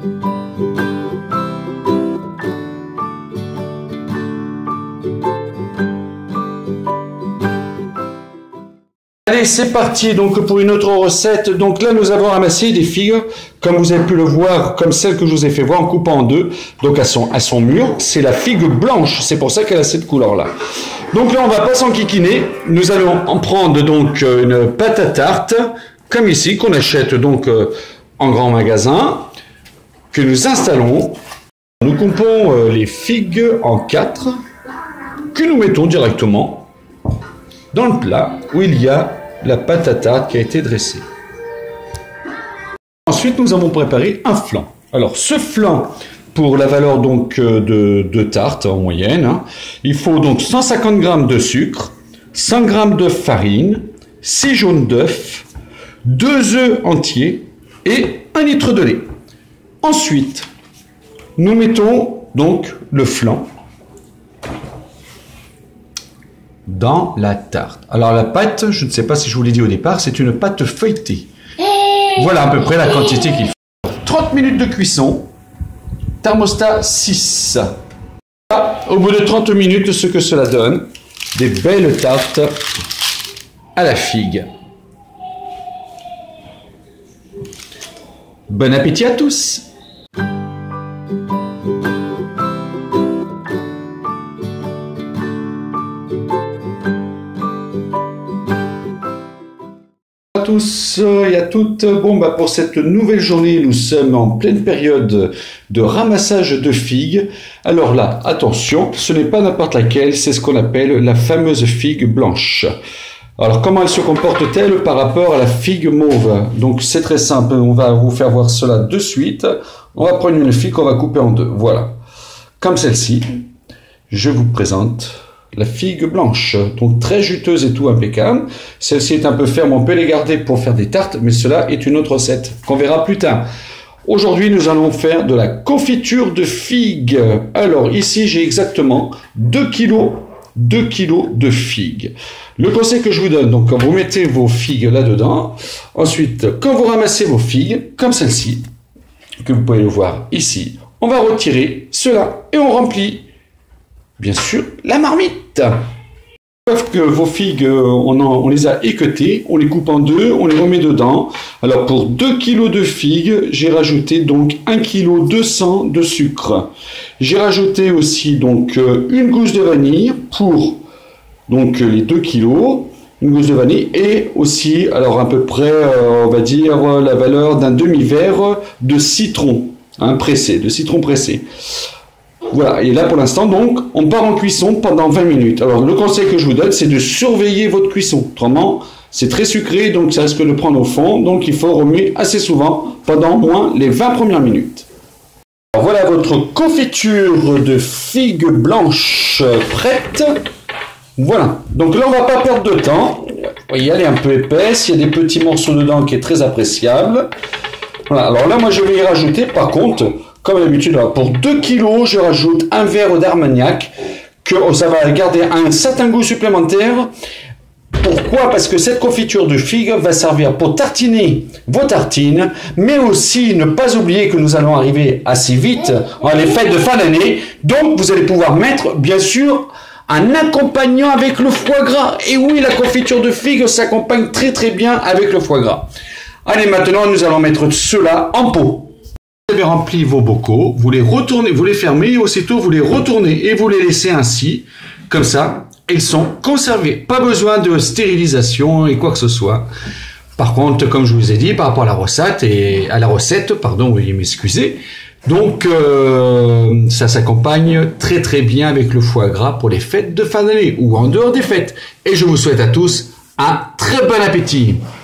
Allez, c'est parti donc pour une autre recette. Donc là, nous avons ramassé des figues, comme vous avez pu le voir, comme celle que je vous ai fait voir en coupant en deux. Donc à son mûr, c'est la figue blanche. C'est pour ça qu'elle a cette couleur-là. Donc là, on va pas s'enquiquiner. Nous allons en prendre donc une pâte à tarte, comme ici, qu'on achète donc en grand magasin, que nous installons. Nous coupons les figues en 4, que nous mettons directement dans le plat où il y a la pâte à tarte qui a été dressée. Ensuite, nous avons préparé un flan. Alors, ce flan, pour la valeur donc de tarte en moyenne, hein, il faut donc 150 g de sucre, 100 g de farine, 6 jaunes d'œufs, 2 œufs entiers et 1 litre de lait. Ensuite, nous mettons donc le flan dans la tarte. Alors la pâte, je ne sais pas si je vous l'ai dit au départ, c'est une pâte feuilletée. Voilà à peu près la quantité qu'il faut. 30 minutes de cuisson, thermostat 6. Au bout de 30 minutes, ce que cela donne, des belles tartes à la figue. Bon appétit à tous! À tous et à toutes, bon pour cette nouvelle journée, nous sommes en pleine période de ramassage de figues. Alors là, attention, ce n'est pas n'importe laquelle, c'est ce qu'on appelle la fameuse figue blanche. Alors comment elle se comporte-t-elle par rapport à la figue mauve? Donc c'est très simple, on va vous faire voir cela de suite. On va prendre une figue qu'on va couper en deux, voilà. Comme celle-ci, je vous présente la figue blanche, donc très juteuse et tout impeccable. Celle-ci est un peu ferme, on peut les garder pour faire des tartes, mais cela est une autre recette qu'on verra plus tard. Aujourd'hui, nous allons faire de la confiture de figues. Alors ici, j'ai exactement 2 kg de figues. Le conseil que je vous donne, donc quand vous mettez vos figues là-dedans, ensuite, quand vous ramassez vos figues, comme celle-ci, que vous pouvez le voir ici, on va retirer cela et on remplit bien sûr la marmite. Sauf que vos figues, on les a équeutées, on les coupe en deux, on les remet dedans. Alors pour 2 kg de figues, j'ai rajouté donc 1 kg 200 de sucre. J'ai rajouté aussi donc une gousse de vanille pour donc les 2 kg, une gousse de vanille et aussi alors à peu près on va dire la valeur d'un demi-verre de citron pressé, de citron pressé. Voilà, et là pour l'instant donc on part en cuisson pendant 20 minutes. Alors le conseil que je vous donne, c'est de surveiller votre cuisson. Autrement, c'est très sucré, donc ça risque de prendre au fond, donc il faut remuer assez souvent pendant au moins les 20 premières minutes. Alors, voilà votre confiture de figues blanches prête. Voilà, donc là on va pas perdre de temps. Vous voyez, elle est un peu épaisse, il y a des petits morceaux dedans qui est très appréciable. Voilà, alors là moi je vais y rajouter par contre, comme d'habitude, pour 2 kg, je rajoute un verre d'Armagnac, que ça va garder un certain goût supplémentaire. Pourquoi? Parce que cette confiture de figues va servir pour tartiner vos tartines, mais aussi ne pas oublier que nous allons arriver assez vite en les fêtes de fin d'année. Donc vous allez pouvoir mettre, bien sûr, un accompagnant avec le foie gras. Et oui, la confiture de figues s'accompagne très très bien avec le foie gras. Allez, maintenant nous allons mettre cela en pot. Vous avez rempli vos bocaux, vous les retournez, vous les fermez et aussitôt vous les retournez et vous les laissez ainsi, comme ça, ils sont conservés. Pas besoin de stérilisation et quoi que ce soit. Par contre, comme je vous ai dit, par rapport à la recette, pardon, veuillez m'excuser, donc ça s'accompagne très très bien avec le foie gras pour les fêtes de fin d'année ou en dehors des fêtes. Et je vous souhaite à tous un très bon appétit.